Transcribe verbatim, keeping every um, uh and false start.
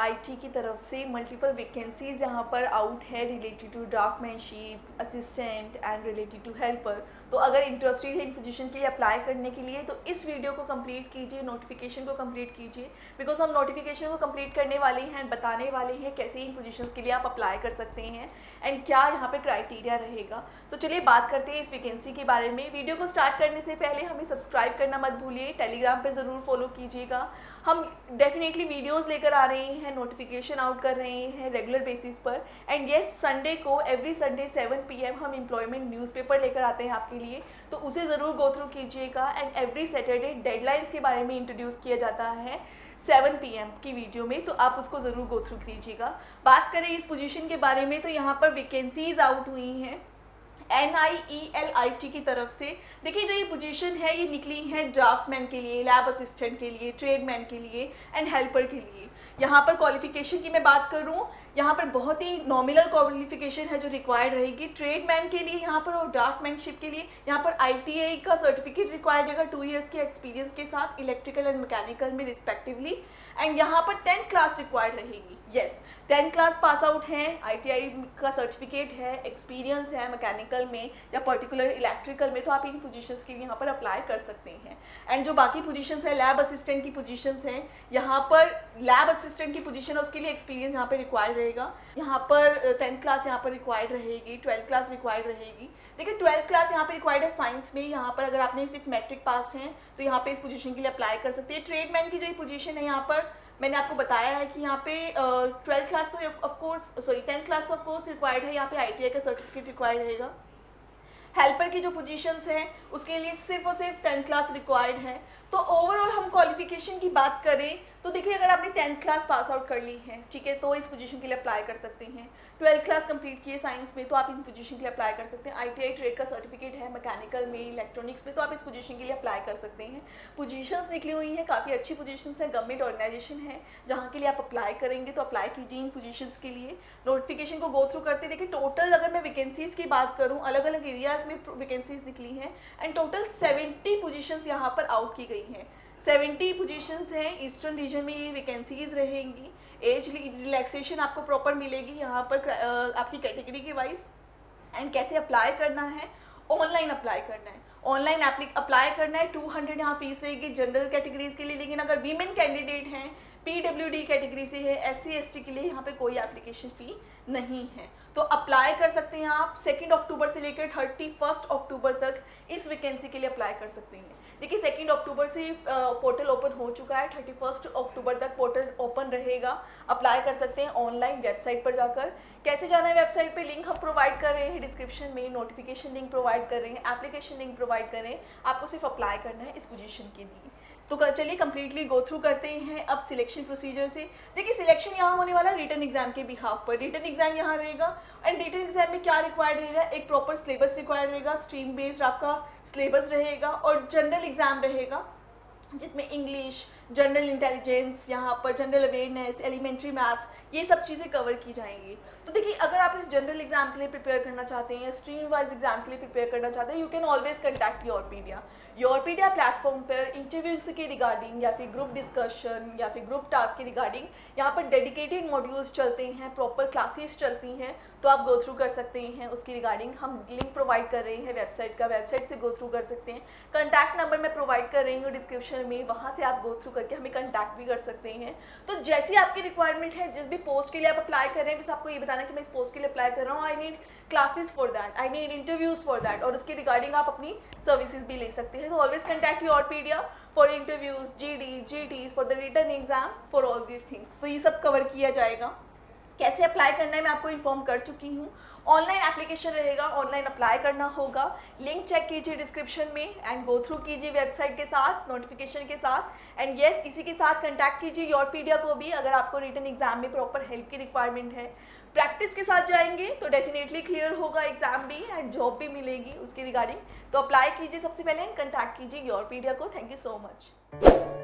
IT की तरफ से मल्टीपल वैकेंसीज यहाँ पर आउट है related to draftsmanship, assistant and related to helper. तो अगर इंटरेस्टेड है इन पोजीशन के लिए अप्लाई करने के लिए तो इस वीडियो को कंप्लीट कीजिए, नोटिफिकेशन को कंप्लीट कीजिए, बिकॉज हम नोटिफिकेशन को कंप्लीट करने वाले हैं, बताने वाले हैं कैसे इन पोजीशंस के लिए आप अप्लाई कर सकते हैं एंड क्या यहाँ पे क्राइटेरिया रहेगा। तो चलिए बात करते हैं इस वैकेंसी के बारे में। वीडियो को स्टार्ट करने से पहले हमें सब्सक्राइब करना मत भूलिए, टेलीग्राम पे ज़रूर फॉलो कीजिएगा। हम डेफिनेटली वीडियोस लेकर आ रहे हैं, नोटिफिकेशन आउट कर रहे हैं रेगुलर बेसिस पर। एंड येस, संडे को every Sunday seven P M हम एम्प्लॉयमेंट न्यूज़पेपर लेकर आते हैं आपके लिए, तो उसे ज़रूर गो थ्रू कीजिएगा। एंड एवरी सैटरडे डेडलाइंस के बारे में इंट्रोड्यूस किया जाता है सेवन पी एम की वीडियो में, तो आप उसको ज़रूर गो थ्रू कीजिएगा। बात करें इस पोजीशन के बारे में तो यहाँ पर वैकेंसीज आउट हुई हैं N I E L I T की तरफ से। देखिए जो ये पोजीशन है ये निकली है ड्राफ्टमैन के लिए, लैब असिस्टेंट के लिए, ट्रेडमैन के लिए एंड हेल्पर के लिए। यहाँ पर क्वालिफिकेशन की मैं बात करूँ, यहाँ पर बहुत ही नॉमिनल क्वालिफिकेशन है जो रिक्वायर्ड रहेगी ट्रेडमैन के लिए यहाँ पर, और ड्राफ्टमैनशिप के लिए यहाँ पर आई टी आई का सर्टिफिकेट रिक्वायर्ड रहेगा टू इयर्स के एक्सपीरियंस के साथ इलेक्ट्रिकल एंड मैकेनिकल में रिस्पेक्टिवली। एंड यहाँ पर टेंथ क्लास रिक्वायर्ड रहेगी। Yes, tenth class pass out है, आई टी आई का सर्टिफिकेट है, एक्सपीरियंस है मैकेनिकल में या पर्टिकुलर इलेक्ट्रिकल में, तो आप इन पोजीशंस के लिए यहाँ पर अप्लाई कर सकते हैं। एंड जो बाकी पोजीशंस है, लैब असिस्टेंट की पोजीशंस हैं, यहाँ पर लैब असिस्टेंट की पोजीशन है उसके लिए एक्सपीरियंस यहाँ पर रिक्वायर्ड रहेगा। यहाँ पर टेंथ क्लास यहाँ पर रिक्वायर्ड रहेगी, ट्वेल्थ क्लास रिक्वायर्ड रहेगी। देखिए ट्वेल्थ क्लास यहाँ पर रिक्वायर्ड है साइंस में, यहाँ पर अगर आपने सिर्फ मैट्रिक पास हैं तो यहाँ पे इस पोजीशन के लिए अप्लाई कर सकते हैं। ट्रेडमैन की जो पोजीशन है यहाँ पर मैंने आपको बताया है कि यहाँ पे ट्वेल्थ क्लास तो ऑफकोर्स सॉरी टेंथ क्लास तो ऑफकोर्स रिक्वायर्ड है, यहाँ पे आई टी आई का सर्टिफिकेट रिक्वायर्ड रहेगा। हेल्पर की जो पोजीशंस हैं उसके लिए सिर्फ और सिर्फ टेंथ क्लास रिक्वायर्ड है। तो ओवरऑल हम क्वालिफिकेशन की बात करें तो देखिए अगर आपने टेंथ क्लास पास आउट कर ली है, ठीक है, तो इस पोजीशन के लिए अप्लाई कर सकते हैं। ट्वेल्थ क्लास कंप्लीट की है साइंस में तो आप इन पोजीशन के लिए अप्लाई कर सकते हैं। आई टी आई ट्रेड का सर्टिफिकेट है मैकेनिकल में, इलेक्ट्रॉनिक्स में, तो आप इस पोजीशन के लिए अप्लाई कर सकते हैं। पोजीशंस निकली हुई हैं, काफ़ी अच्छी पोजीशंस हैं, गवर्नमेंट ऑर्गेनाइजेशन है जहाँ के लिए आप अप्लाई करेंगे, तो अप्लाई कीजिए इन पोजीशंस के लिए। नोटिफिकेशन को गो थ्रू करते देखिए टोटल अगर मैं वैकेंसीज़ की बात करूँ, अलग अलग एरियाज़ में वैकेंसीज निकली हैं एंड टोटल सेवेंटी पोजीशंस यहाँ पर आउट की गई हैं। सेवेंटी पोजीशंस हैं, ईस्टर्न रीजन में ये वैकेंसीज रहेंगी। एज रिलैक्सेशन आपको प्रॉपर मिलेगी यहाँ पर आपकी कैटेगरी के वाइज। एंड कैसे अप्लाई करना है, ऑनलाइन अप्लाई करना है, ऑनलाइन अप्लाई करना है। टू हंड्रेड यहाँ फीस रहेगी जनरल कैटेगरीज के लिए, लेकिन अगर वीमेन कैंडिडेट हैं, पी डब्ल्यू डी कैटेगरी से है, एस सी एस टी के लिए यहाँ पे कोई एप्लीकेशन फ़ी नहीं है, तो अप्लाई कर सकते हैं आप। सेकेंड अक्टूबर से लेकर थर्टी फर्स्ट अक्टूबर तक इस वैकेंसी के लिए अप्लाई कर सकते हैं। देखिए सेकेंड अक्टूबर से पोर्टल ओपन हो चुका है, थर्टी फर्स्ट अक्टूबर तक पोर्टल ओपन रहेगा, अप्लाई कर सकते हैं ऑनलाइन वेबसाइट पर जाकर। कैसे जाना है वेबसाइट पे, लिंक हम प्रोवाइड कर रहे हैं डिस्क्रिप्शन में, नोटिफिकेशन लिंक प्रोवाइड कर रहे हैं, एप्लीकेशन लिंक प्रोवाइड कर रहे हैं, आपको सिर्फ अप्लाई करना है इस पोजीशन के लिए। तो चलिए कंप्लीटली गो थ्रू करते हैं अब सिलेक्शन प्रोसीजर से। देखिए सिलेक्शन यहाँ होने वाला है रिटन एग्जाम के बिहाफ पर। रिटन एग्जाम यहाँ रहेगा एंड रिटन एग्जाम में क्या रिक्वायर्ड रहेगा, एक प्रॉपर सिलेबस रिक्वायर्ड रहेगा, स्ट्रीम बेस्ड आपका सिलेबस रहेगा और जनरल एग्जाम रहेगा जिसमें इंग्लिश, जनरल इंटेलिजेंस, यहाँ पर जनरल अवेयरनेस, एलिमेंट्री मैथ्स, ये सब चीज़ें कवर की जाएंगी। तो देखिए अगर आप इस जनरल एग्जाम के लिए प्रिपेयर करना चाहते हैं या स्ट्रीम वाइज एग्जाम के लिए प्रिपेयर करना चाहते हैं, you can always contact Yourpedia. Yourpedia platform पर इंटरव्यूज के रिगार्डिंग या फिर ग्रुप डिस्कशन या फिर ग्रुप टास्क के रिगार्डिंग यहाँ पर डेडिकेटेड मॉड्यूल्स चलते हैं, प्रॉपर क्लासेस चलती हैं, तो आप गो थ्रू कर सकते हैं। उसकी रिगार्डिंग हम लिंक प्रोवाइड कर रहे हैं वेबसाइट का, वेबसाइट से गो थ्रू कर सकते हैं। कॉन्टैक्ट नंबर मैं प्रोवाइड कर रही हूँ डिस्क्रिप्शन में, वहाँ से आप गो थ्रू करके हमें कॉन्टैक्ट भी कर सकते हैं। तो जैसी आपकी रिक्वायरमेंट है, जिस भी पोस्ट के लिए आप अप्लाई कर रहे हैं, बस आपको ये बताना कि मैं इस पोस्ट के लिए अप्लाई कर रहा हूँ, I need classes for that, I need interviews for that, और उसके रिगार्डिंग आप अपनी सर्विसेज भी ले सकते हैं। तो always contact Yourpedia for interviews, G D, G Ts, for the written exam, for all these things. तो ये सब कवर किया जाएगा। कैसे अप्लाई करना है मैं आपको इन्फॉर्म कर चुकी हूँ। ऑनलाइन एप्लीकेशन रहेगा, ऑनलाइन अप्लाई करना होगा, लिंक चेक कीजिए डिस्क्रिप्शन में एंड गो थ्रू कीजिए वेबसाइट के साथ, नोटिफिकेशन के साथ। एंड येस, इसी के साथ कंटैक्ट कीजिए योरपीडिया को भी अगर आपको रिटन एग्जाम में प्रॉपर हेल्प की रिक्वायरमेंट है। प्रैक्टिस के साथ जाएंगे तो डेफिनेटली क्लियर होगा एग्जाम भी एंड जॉब भी मिलेगी उसकी रिगार्डिंग। तो अप्लाई कीजिए सबसे पहले एंड कंटैक्ट कीजिए योरपीडिया को। Thank you so much.